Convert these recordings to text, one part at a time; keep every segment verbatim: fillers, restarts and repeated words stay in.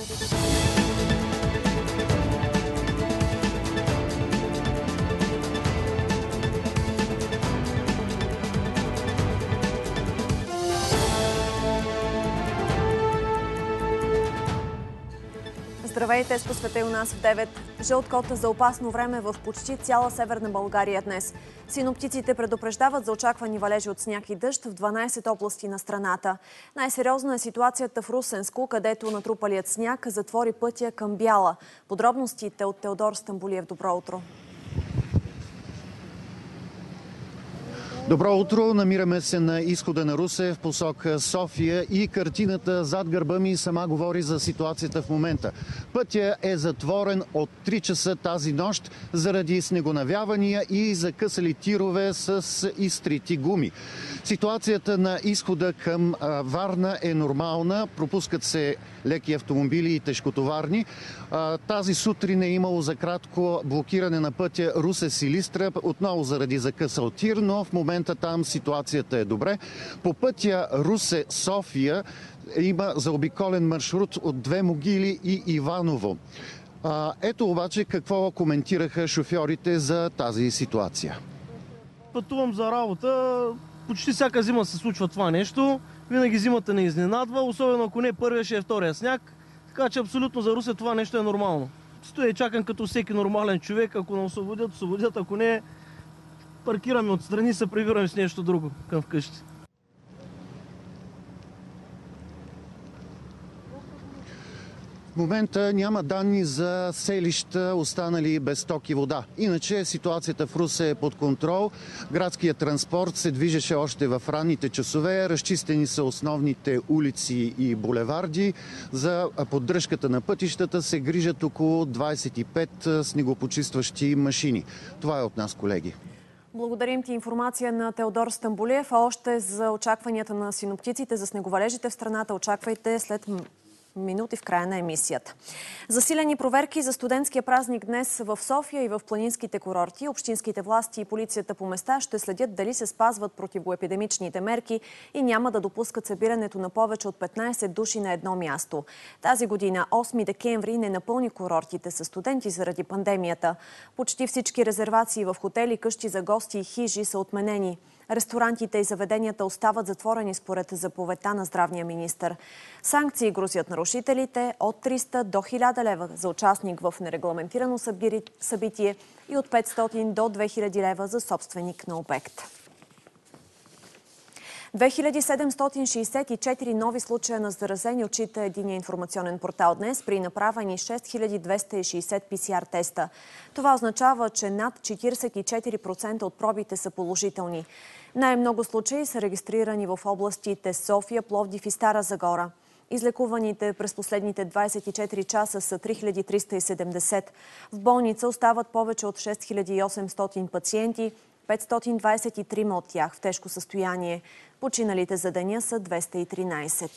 Здравейте, с по света и у нас в девет. Жълт код за опасно време в почти цяла Северна България днес. Синоптиците предупреждават за очаквани валежи от сняг и дъжд в дванадесет области на страната. Най-сериозна е ситуацията в Русенско, където натрупалият сняг затвори пътя към Бяла. Подробностите от Теодор Стамболиев. Добро утро! Добро утро! Намираме се на изхода на Русе в посока София и картината зад гърба ми сама говори за ситуацията в момента. Пътя е затворен от три часа тази нощ заради снегонавявания и закъсали тирове с изтрити гуми. Ситуацията на изхода към Варна е нормална. Пропускат се леки автомобили и тежкотоварни. Тази сутрин е имало за кратко блокиране на пътя Русе-Силистра, отново заради закъсал тир, но в момента там ситуацията е добре. По пътя Русе-София има заобиколен маршрут от Две могили и Иваново. Ето обаче какво коментираха шофьорите за тази ситуация. Пътувам за работа. Почти всяка зима се случва това нещо. Винаги зимата не изненадва, особено ако не първия, ще е втория сняг. Така че абсолютно за Русе това нещо е нормално. Стоя и чакам като всеки нормален човек. Ако не освободят, освободят. Ако не, паркираме отстрани и се прибираме с нещо друго към вкъщи. В момента няма данни за селища, останали без ток и вода. Иначе ситуацията в Русе е под контрол. Градският транспорт се движеше още в ранните часове. Разчистени са основните улици и булеварди. За поддръжката на пътищата се грижат около двадесет и пет снегопочистващи машини. Това е от нас, колеги. Благодарим ти. Информация на Теодор Стамболиев. А още за очакванията на синоптиците за снеговалежите в страната очаквайте след минути в края на емисията. Засилени проверки за студентския празник днес в София и в планинските курорти. Общинските власти и полицията по места ще следят дали се спазват противоепидемичните мерки и няма да допускат събирането на повече от петнадесет души на едно място. Тази година, осми декември, не напълни курортите със студенти заради пандемията. Почти всички резервации в хотели, къщи за гости и хижи са отменени. Ресторантите и заведенията остават затворени според заповедта на здравния министър. Санкции грозят нарушителите от триста до хиляда лева за участник в нерегламентирано събитие и от петстотин до две хиляди лева за собственик на обект. две хиляди седемстотин шейсет и четири нови случая на заразени отчита единия информационен портал днес при направени шест хиляди двеста и шейсет пи си ар теста. Това означава, че над четиридесет и четири процента от пробите са положителни. Най-много случаи са регистрирани в областите София, Пловдив и Стара Загора. Излекуваните през последните двадесет и четири часа са три хиляди триста и седемдесет. В болница остават повече от шест хиляди и осемстотин пациенти, петстотин двадесет и три от тях в тежко състояние. Починалите за деня са двеста и тринадесет.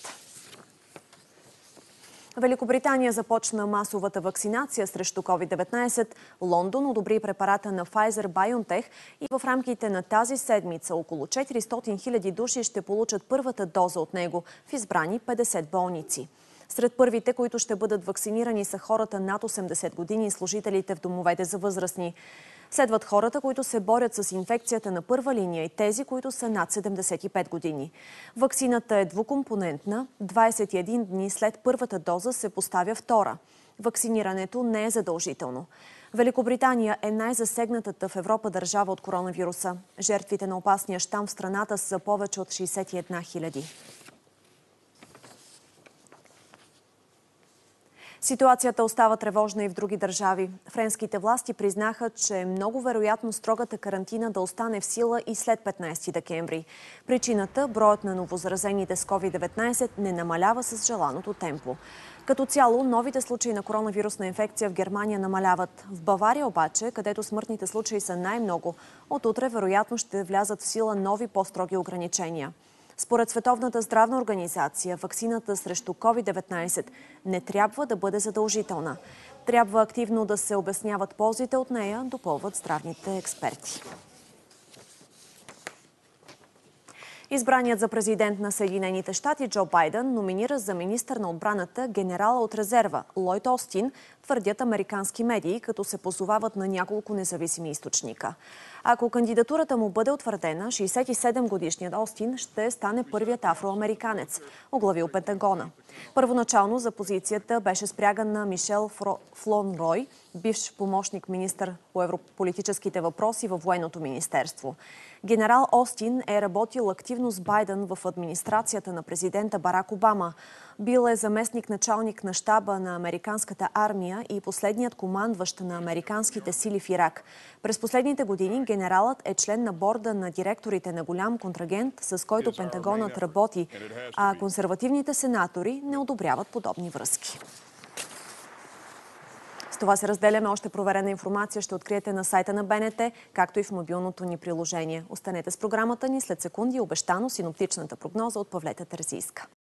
Великобритания започна масовата вакцинация срещу ковид деветнадесет. Лондон одобри препарата на Pfizer-BioNTech и в рамките на тази седмица около четиристотин хиляди души ще получат първата доза от него в избрани петдесет болници. Сред първите, които ще бъдат вакцинирани, са хората над осемдесет години и служителите в домовете за възрастни. Следват хората, които се борят с инфекцията на първа линия и тези, които са над седемдесет и пет години. Ваксината е двукомпонентна. двадесет и един дни след първата доза се поставя втора. Вакцинирането не е задължително. Великобритания е най-засегнатата в Европа държава от коронавируса. Жертвите на опасния щам в страната са повече от шейсет и една хиляди. Ситуацията остава тревожна и в други държави. Френските власти признаха, че е много вероятно строгата карантина да остане в сила и след петнадесети декември. Причината – броят на новозаразените с ковид деветнадесет не намалява с желаното темпо. Като цяло, новите случаи на коронавирусна инфекция в Германия намаляват. В Бавария обаче, където смъртните случаи са най-много, от утре вероятно ще влязат в сила нови по-строги ограничения. Според Световната здравна организация, ваксината срещу ковид деветнадесет не трябва да бъде задължителна. Трябва активно да се обясняват ползите от нея, допълват здравните експерти. Избраният за президент на Съединените щати Джо Байден номинира за министър на отбраната генерала от резерва Лойд Остин, твърдят американски медии, като се позовават на няколко независими източника. Ако кандидатурата му бъде утвърдена, шейсет и седем годишният Остин ще стане първият афроамериканец, оглавил Пентагона. Първоначално за позицията беше спряган на Мишел Флонрой, бивш помощник министър по европолитическите въпроси във военното министерство. Генерал Остин е работил активно с Байден в администрацията на президента Барак Обама. Бил е заместник началник на щаба на американската армия и последният командващ на американските сили в Ирак. През последните години генералът е член на борда на директорите на голям контрагент, с който Пентагонът работи, а консервативните сенатори не одобряват подобни връзки. С това се разделяме. Още проверена информация ще откриете на сайта на БНТ, както и в мобилното ни приложение. Останете с програмата ни, след секунди обещано синоптичната прогноза от Павлета Терзийска.